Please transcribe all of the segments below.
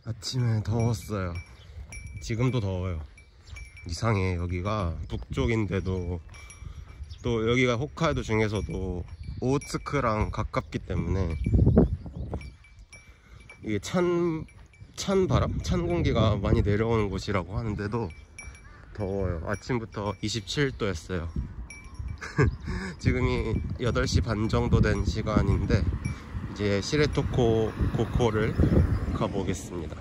아침에 더웠어요. 지금도 더워요. 이상해. 여기가 북쪽인데도 또 여기가 홋카이도 중에서도 오호츠크랑 가깝기 때문에 이게 찬 바람? 찬 공기가 많이 내려오는 곳이라고 하는데도 더워요. 아침부터 27도였어요. 지금이 8시 반 정도 된 시간인데 이제 시레토코 고코를 가보겠습니다.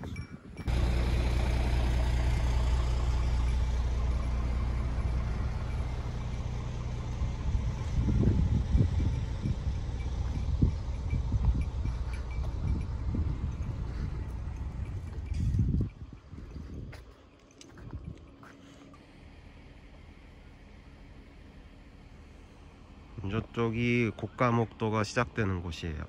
저쪽이 고가목도가 시작되는 곳이에요.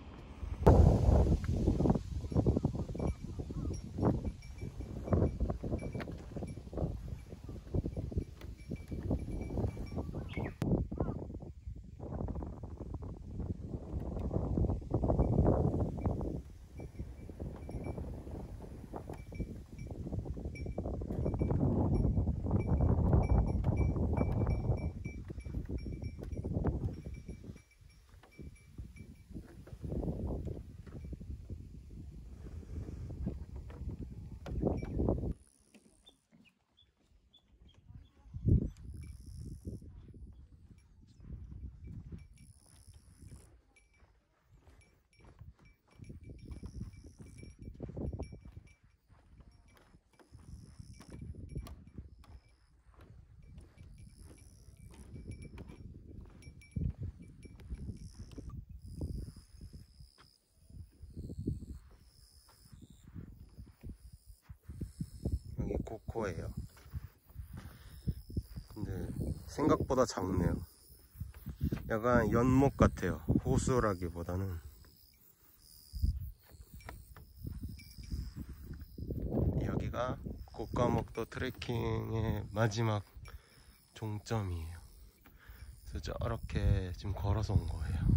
여기 고코예요. 근데 생각보다 작네요. 약간 연못 같아요. 호수라기보다는. 여기가 고가목도 트레킹의 마지막 종점이에요. 그래서 저렇게 지금 걸어서 온 거예요.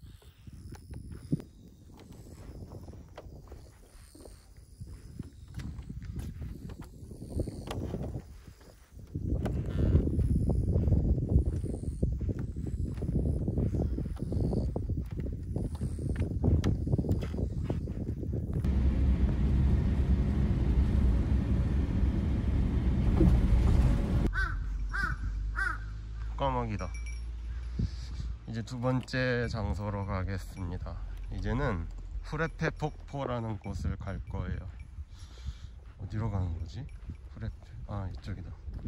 까마귀다. 이제 두 번째 장소로 가겠습니다. 이제는 후레페 폭포라는 곳을 갈 거예요. 어디로 가는 거지? 후레페, 아 이쪽이다.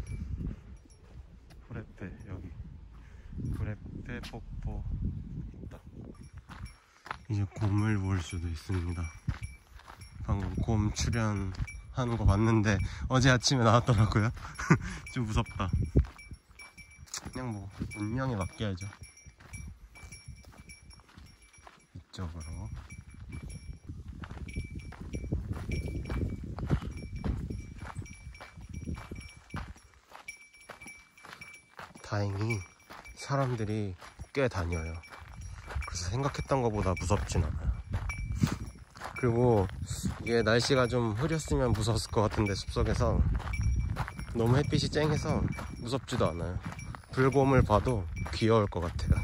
후레페, 여기 후레페 폭포 있다. 이제 곰을 볼 수도 있습니다. 방금 곰 출연하는 거 봤는데 어제 아침에 나왔더라고요. 좀 무섭다. 그냥 뭐 운명에 맡겨야죠. 이쪽으로. 다행히 사람들이 꽤 다녀요. 그래서 생각했던 것보다 무섭진 않아요. 그리고 이게 날씨가 좀 흐렸으면 무서웠을 것 같은데 숲속에서 너무 햇빛이 쨍해서 무섭지도 않아요. 불곰을 봐도 귀여울 것 같아요.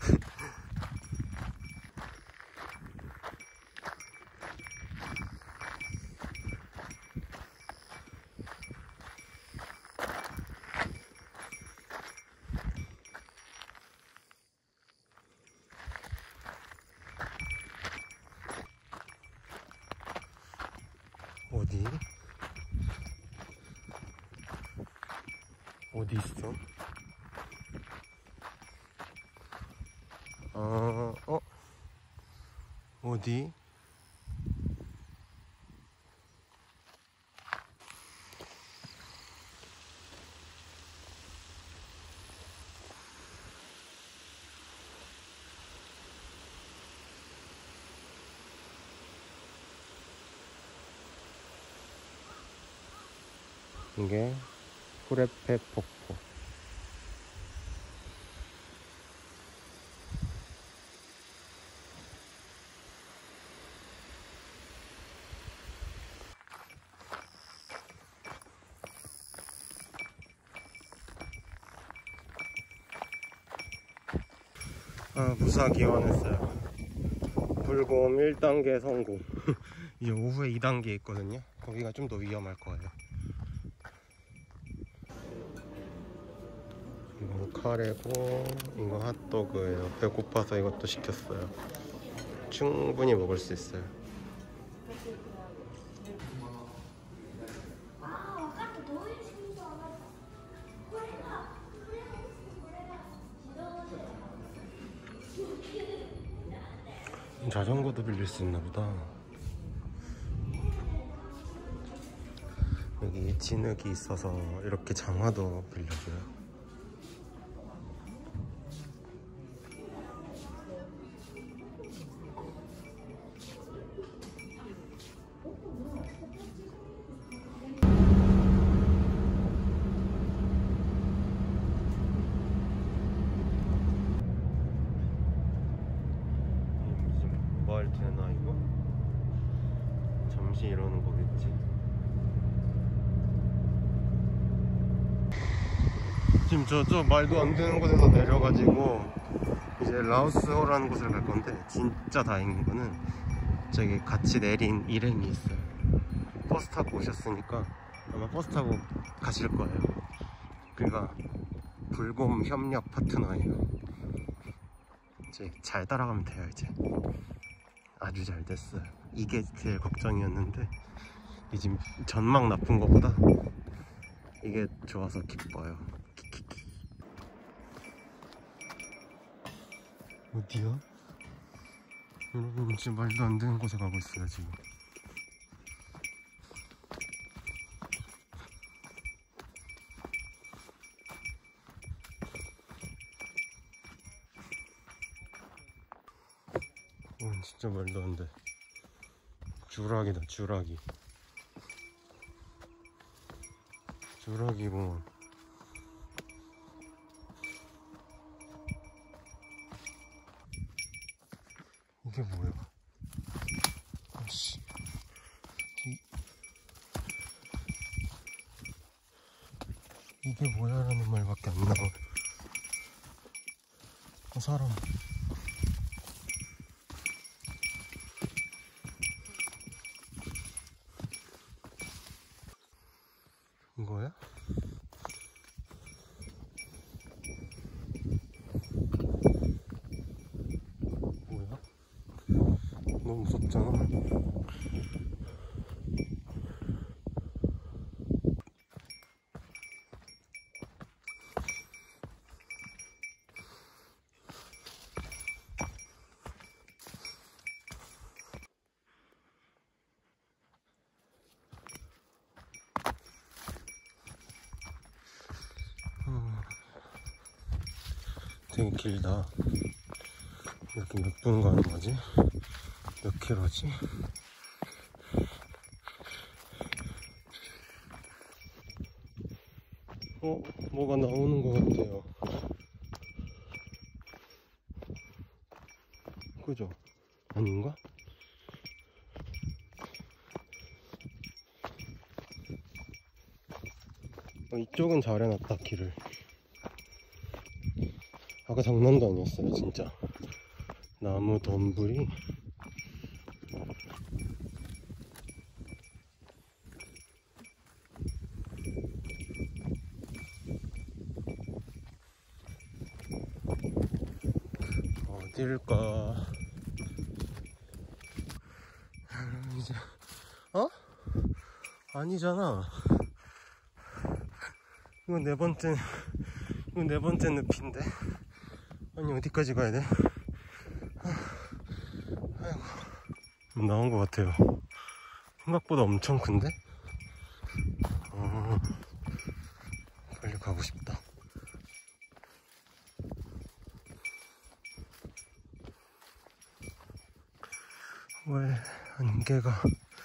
어디? 어디 있어? 어디? 이게 후레페 폭포. 무사 기원했어요. 불곰 1단계 성공. 이제 오후에 2단계 있거든요. 거기가 좀 더 위험할 거예요. 이거 카레고 이거 핫도그예요. 배고파서 이것도 시켰어요. 충분히 먹을 수 있어요. 자전거도 빌릴 수 있나 보다. 여기 진흙이 있어서 이렇게 장화도 빌려줘요. 말 되나 이거? 잠시 이러는 거겠지? 지금 저 말도 안 되는 곳에서 내려가지고 이제 라오스호라는 곳을 갈 건데, 진짜 다행인 거는 저기 같이 내린 일행이 있어요. 버스 타고 오셨으니까 아마 버스 타고 가실 거예요. 그러니까 불곰 협력 파트너예요. 이제 잘 따라가면 돼요. 이제 아주 잘 됐어요. 이게 제일 걱정이었는데 지금 전망 나쁜 것보다 이게 좋아서 기뻐요. 키키키. 어디야? 여러분, 지금 말도 안 되는 곳에 가고 있어요. 지금 진짜 말도 안 돼. 주라기다, 주라기. 주라기공원. 이게 뭐야? 아씨. 이게 뭐야? 라는 말밖에 안 나와. 사람. 이거야? 뭐야? 너무 무섭잖아. 되게 길다. 이렇게 몇 분 가는 거지? 몇 킬로지? 뭐가 나오는 것 같아요. 그죠? 아닌가? 이쪽은 잘 해놨다, 길을. 아까 장난도 아니었어요, 진짜. 나무 덤불이 어딜까? 이제 아니잖아. 이건 네 번째 늪인데. 아니, 어디까지 가야 돼? 아이고, 나온 것 같아요. 생각보다 엄청 큰데? 빨리 가고 싶다. 왜 안개가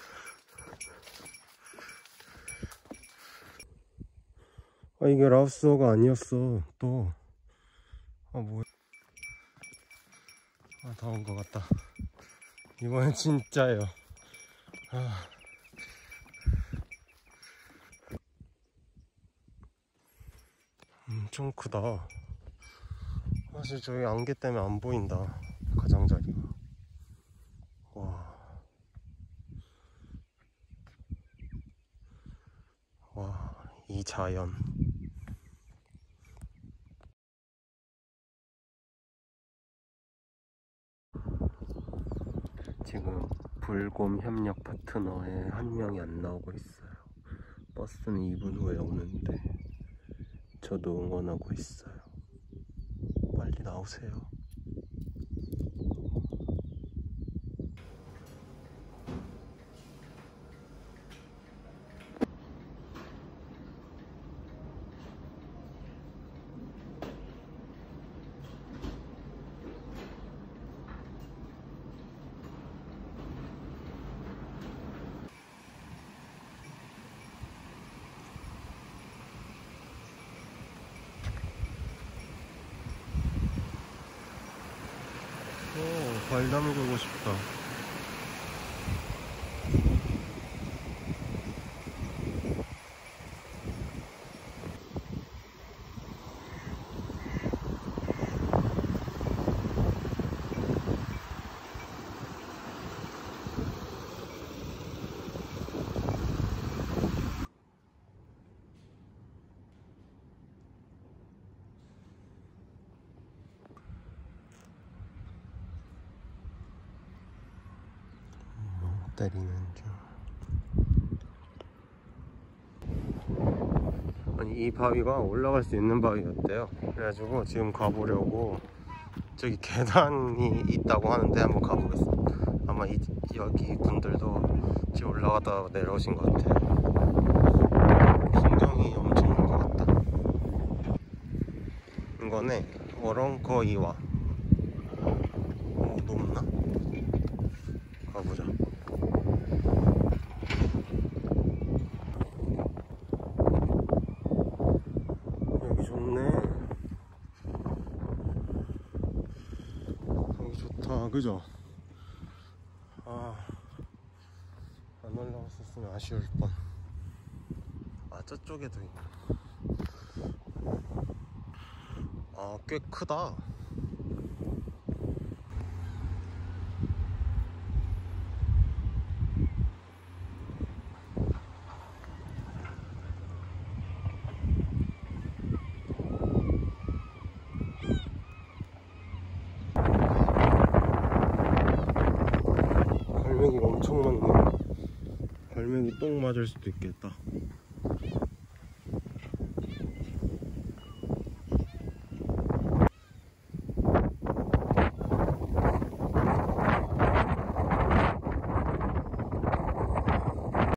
이게 라오스호가 아니었어. 또 뭐야. 다 온 것 같다. 이번엔 진짜예요. 엄청 크다. 사실 저기 안개 때문에 안 보인다. 가장자리가. 와, 이 자연. 지금 불곰 협력 파트너에 한 명이 안 나오고 있어요. 버스는 2분 후에 오는데 저도 응원하고 있어요. 빨리 나오세요. 오, 발 담그고 싶다. 때리는 중. 아니, 이 바위가 올라갈 수 있는 바위였대요. 그래가지고 지금 가보려고. 저기 계단이 있다고 하는데 한번 가보겠습니다. 아마 여기 분들도 지금 올라가다 내려오신 것 같아요. 풍경이 엄청난 것 같다. 이거네, 워렁거이와. 높나? 가보자. 여기 좋네. 여기 좋다, 그죠? 안 올라갔었으면 아쉬울 뻔. 저쪽에도 있네. 꽤 크다. 갈매기가 엄청 많네. 갈매기 똥 맞을 수도 있겠다.